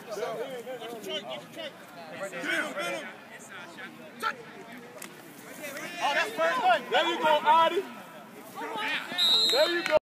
Oh, that's first one. There you go, Adi. There you go.